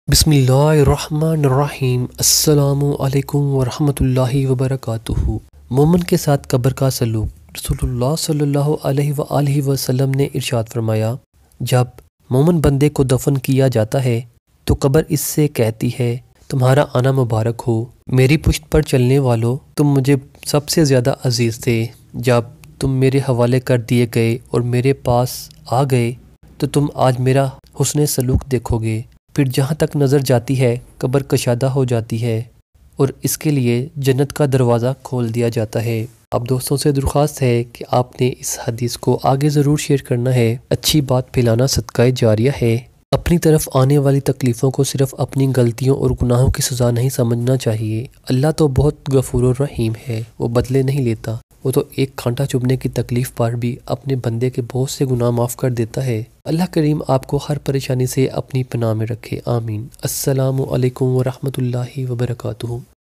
بسم اللہ الرحمن الرحیم۔ السلام علیکم ورحمۃ اللہ وبرکاتہ۔ مومن کے ساتھ قبر کا سلوک۔ رسول اللہ صلی اللہ علیہ وآلہ وسلم نے ارشاد فرمایا، جب مومن بندے کو دفن کیا جاتا ہے تو قبر اس سے کہتی ہے، تمہارا آنا مبارک ہو، میری پشت پر چلنے والو، تم مجھے سب سے زیادہ عزیز تھے۔ جب تم میرے حوالے کر دیے گئے اور میرے پاس آ گئے تو تم آج میرا حسن سلوک دیکھو گے۔ پھر جہاں تک نظر جاتی ہے قبر کشادہ ہو جاتی ہے اور اس کے لیے جنت کا دروازہ کھول دیا جاتا ہے۔ اب دوستوں سے درخواست ہے کہ آپ نے اس حدیث کو آگے ضرور شیئر کرنا ہے۔ اچھی بات پھیلانا صدقہ جاریہ ہے۔ اپنی طرف آنے والی تکلیفوں کو صرف اپنی غلطیوں اور گناہوں کی سزا نہیں سمجھنا چاہیے۔ اللہ تو بہت غفور الرحیم ہے، وہ بدلے نہیں لیتا۔ وہ تو ایک کانٹا چبھنے کی تکلیف پر بھی اپنے بندے کے بہت سے گناہ معاف کر دیتا ہے۔ اللہ کریم آپ کو ہر پریشانی سے اپنی پناہ میں رکھے، آمین۔ السلام علیکم ورحمۃ اللہ وبرکاتہ۔